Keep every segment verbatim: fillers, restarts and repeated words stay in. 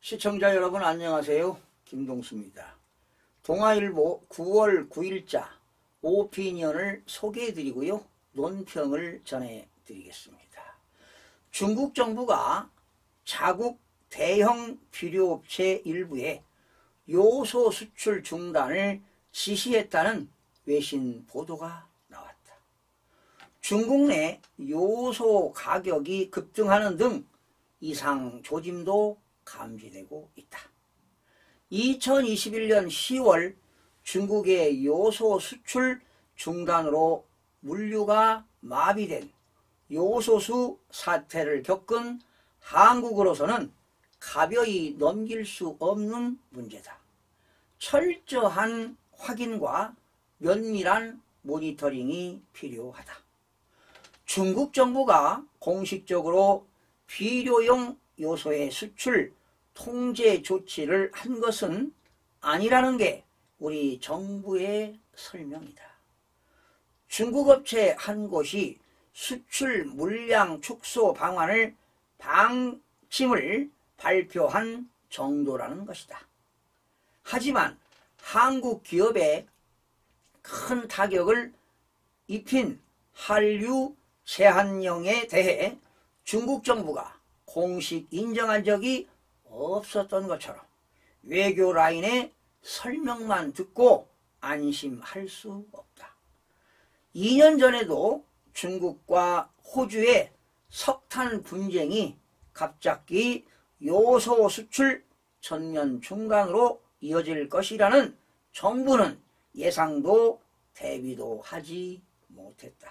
시청자 여러분 안녕하세요. 김동수입니다. 동아일보 구월 구일자 오피니언을 소개해드리고요. 논평을 전해드리겠습니다. 중국 정부가 자국 대형 비료업체 일부에 요소 수출 중단을 지시했다는 외신 보도가 나왔다. 중국 내 요소 가격이 급등하는 등 이상 조짐도 감지되고 있다. 이천이십일년 시월 중국의 요소 수출 중단으로 물류가 마비된 요소수 사태를 겪은 한국으로서는 가벼이 넘길 수 없는 문제다. 철저한 확인과 면밀한 모니터링이 필요하다. 중국 정부가 공식적으로 비료용 요소의 수출 통제 조치를 한 것은 아니라는 게 우리 정부의 설명이다. 중국 업체 한 곳이 수출 물량 축소 방안을 방침을 발표한 정도라는 것이다. 하지만 한국 기업에 큰 타격을 입힌 한류 제한령에 대해 중국 정부가 공식 인정한 적이 없었던 것처럼 외교 라인의 설명만 듣고 안심할 수 없다. 이 년 전에도 중국과 호주의 석탄 분쟁이 갑자기 요소 수출 전면 중단으로 이어질 것이라는 정부는 예상도 대비도 하지 못했다.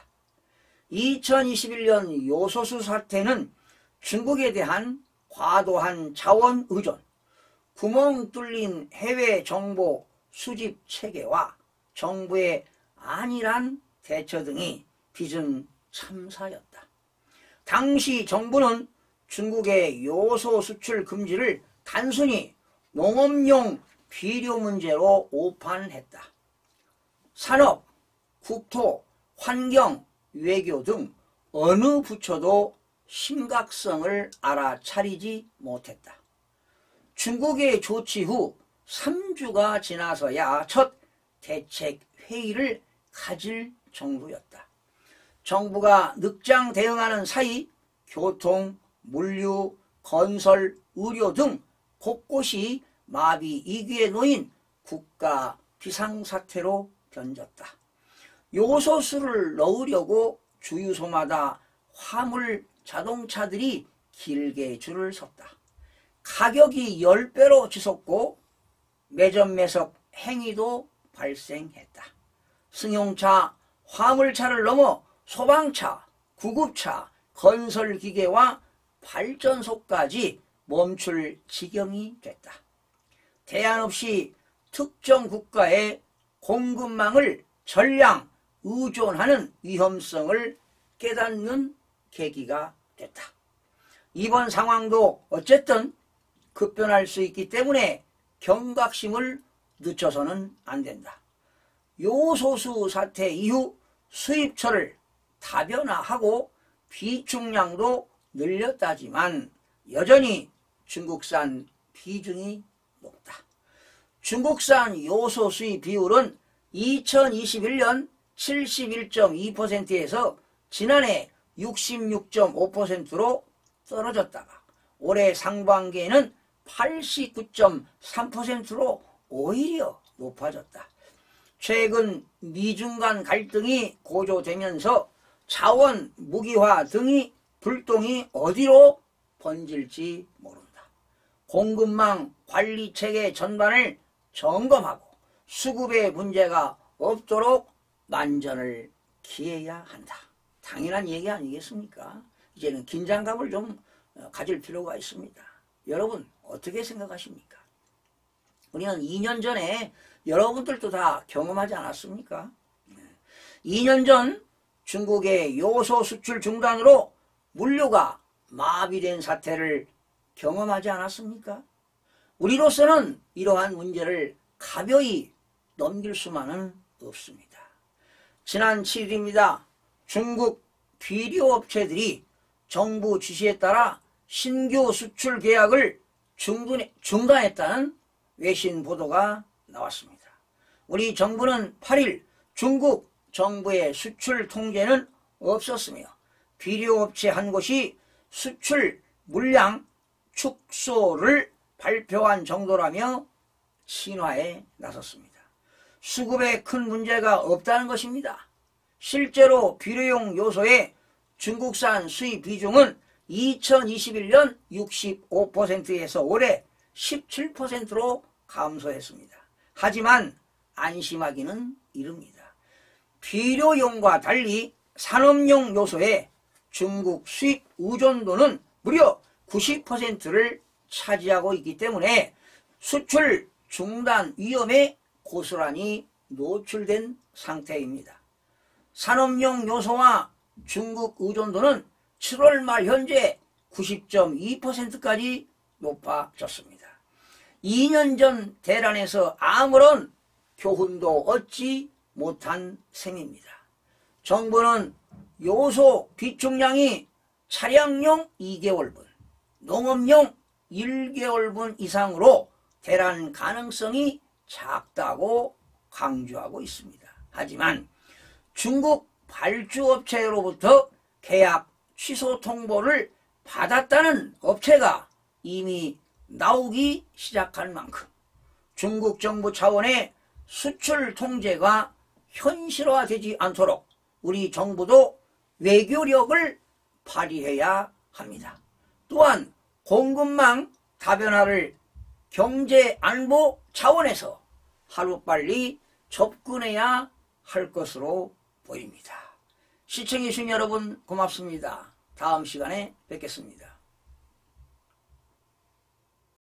이천이십일년 요소수 사태는 중국에 대한 과도한 자원 의존, 구멍 뚫린 해외 정보 수집 체계와 정부의 안일한 대처 등이 빚은 참사였다. 당시 정부는 중국의 요소 수출 금지를 단순히 농업용 비료 문제로 오판했다. 산업, 국토, 환경, 외교 등 어느 부처도 심각성을 알아차리지 못했다. 중국의 조치 후 삼 주가 지나서야 첫 대책 회의를 가질 정도였다. 정부가 늑장 대응하는 사이 교통, 물류, 건설, 의료 등 곳곳이 마비 위기에 놓인 국가 비상사태로 변졌다. 요소수를 넣으려고 주유소마다 화물 자동차들이 길게 줄을 섰다. 가격이 십 배로 치솟고 매점 매석 행위도 발생했다. 승용차, 화물차를 넘어 소방차, 구급차, 건설기계와 발전소까지 멈출 지경이 됐다. 대안 없이 특정 국가의 공급망을 전량 의존하는 위험성을 깨닫는 계기가 됐다. 이번 상황도 어쨌든 급변할 수 있기 때문에 경각심을 늦춰서는 안 된다. 요소수 사태 이후 수입처를 다변화하고 비축량도 늘렸다지만 여전히 중국산 비중이 높다. 중국산 요소 수입 비율은 이천이십일년 칠십일 점 이 퍼센트에서 지난해 육십육 점 오 퍼센트로 떨어졌다가 올해 상반기에는 팔십구 점 삼 퍼센트로 오히려 높아졌다. 최근 미중 간 갈등이 고조되면서 자원 무기화 등이 불똥이 어디로 번질지 모른다. 공급망 관리체계 전반을 점검하고 수급에 문제가 없도록 만전을 기해야 한다. 당연한 얘기 아니겠습니까? 이제는 긴장감을 좀 가질 필요가 있습니다. 여러분 어떻게 생각하십니까? 우리는 이 년 전에 여러분들도 다 경험하지 않았습니까? 이 년 전 중국의 요소 수출 중단으로 물류가 마비된 사태를 경험하지 않았습니까? 우리로서는 이러한 문제를 가벼이 넘길 수만은 없습니다. 지난 칠일입니다. 중국 비료업체들이 정부 지시에 따라 신규 수출 계약을 중단, 중단했다는 외신 보도가 나왔습니다. 우리 정부는 팔 일 중국 정부의 수출 통제는 없었으며 비료업체 한 곳이 수출 물량 축소를 발표한 정도라며 신화에 나섰습니다. 수급에 큰 문제가 없다는 것입니다. 실제로 비료용 요소의 중국산 수입 비중은 이천이십일 년 육십오 퍼센트에서 올해 십칠 퍼센트로 감소했습니다. 하지만 안심하기는 이릅니다. 비료용과 달리 산업용 요소의 중국 수입 의존도는 무려 구십 퍼센트를 차지하고 있기 때문에 수출 중단 위험에 고스란히 노출된 상태입니다. 산업용 요소와 중국 의존도는 칠월 말 현재 구십 점 이 퍼센트까지 높아졌습니다. 이 년 전 대란에서 아무런 교훈도 얻지 못한 셈입니다. 정부는 요소 비축량이 차량용 이 개월분, 농업용 일 개월분 이상으로 대란 가능성이 작다고 강조하고 있습니다. 하지만 중국 발주업체로부터 계약 취소 통보를 받았다는 업체가 이미 나오기 시작한 만큼 중국 정부 차원의 수출 통제가 현실화되지 않도록 우리 정부도 외교력을 발휘해야 합니다. 또한 공급망 다변화를 경제 안보 차원에서 하루빨리 접근해야 할 것으로 보입니다. 시청해주신 여러분 고맙습니다. 다음 시간에 뵙겠습니다.